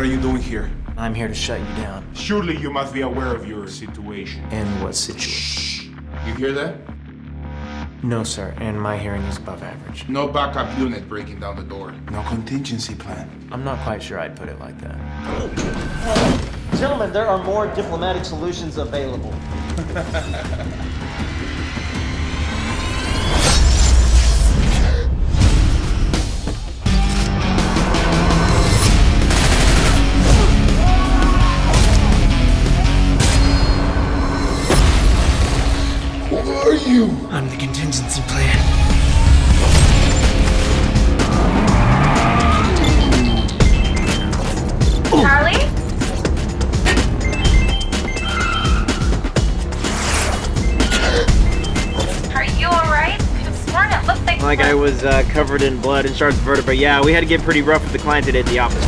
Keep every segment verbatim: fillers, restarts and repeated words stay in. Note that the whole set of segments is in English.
What are you doing here? I'm here to shut you down. Surely you must be aware of your situation. And what situation? Shh. You hear that? No, sir, and my hearing is above average. No backup unit breaking down the door. No contingency plan. I'm not quite sure I'd put it like that. Gentlemen, there are more diplomatic solutions available. What are you? I'm the contingency plan. Charlie? Are you alright? Could've sworn it looked like... Like I was uh, covered in blood and shards of vertebrae. Yeah, we had to get pretty rough with the client today at the office.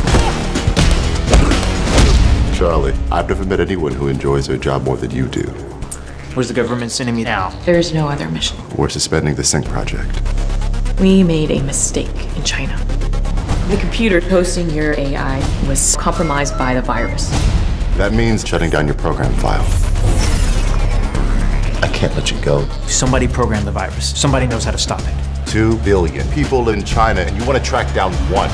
Charlie, I've never met anyone who enjoys their job more than you do. Where's the government sending me now? There's no other mission. We're suspending the Sync project. We made a mistake in China. The computer hosting your A I was compromised by the virus. That means shutting down your program file. I can't let you go. Somebody programmed the virus. Somebody knows how to stop it. Two billion people in China, and you want to track down one.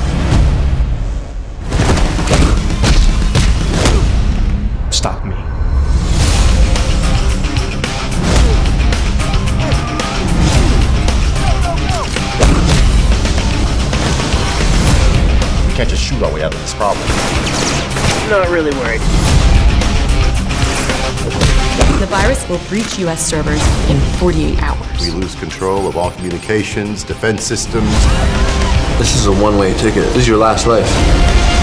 Stop me. We can't just shoot our way out of this problem. Not really worried. The virus will breach U S servers in forty-eight hours. We lose control of all communications, defense systems. This is a one-way ticket. This is your last life.